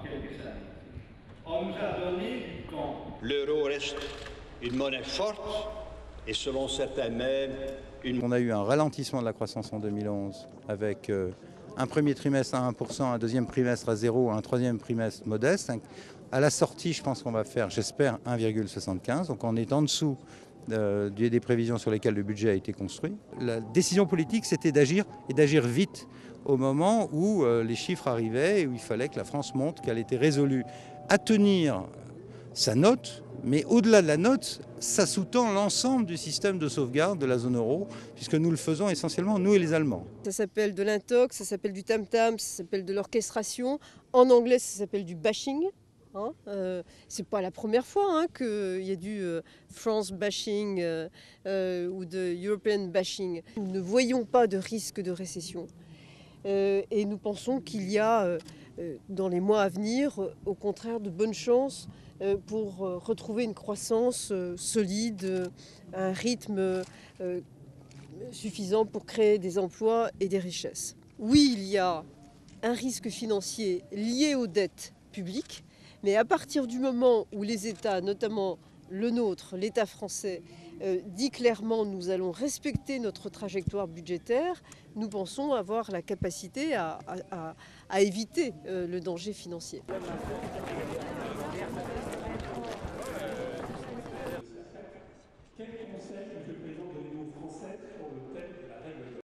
quelques années. On nous a donné du temps. L'euro reste une monnaie forte et selon certains même On a eu un ralentissement de la croissance en 2011 avec un premier trimestre à 1%, un deuxième trimestre à 0, un troisième trimestre modeste. À la sortie, je pense qu'on va faire, j'espère, 1,75. Donc on est en dessous des prévisions sur lesquelles le budget a été construit. La décision politique, c'était d'agir et d'agir vite au moment où les chiffres arrivaient et où il fallait que la France montre qu'elle était résolue à tenir sa note. Mais au-delà de la note, ça sous-tend l'ensemble du système de sauvegarde de la zone euro, puisque nous le faisons essentiellement, nous et les Allemands. Ça s'appelle de l'intox, ça s'appelle du tam-tam, ça s'appelle de l'orchestration. En anglais, ça s'appelle du bashing. C'est pas la première fois qu'il y a du France bashing ou de European bashing. Nous ne voyons pas de risque de récession. Et nous pensons qu'il y a, dans les mois à venir, au contraire, de bonnes chances pour retrouver une croissance solide, un rythme suffisant pour créer des emplois et des richesses. Oui, il y a un risque financier lié aux dettes publiques, mais à partir du moment où les États, notamment le nôtre, l'État français, dit clairement nous allons respecter notre trajectoire budgétaire, nous pensons avoir la capacité à éviter le danger financier.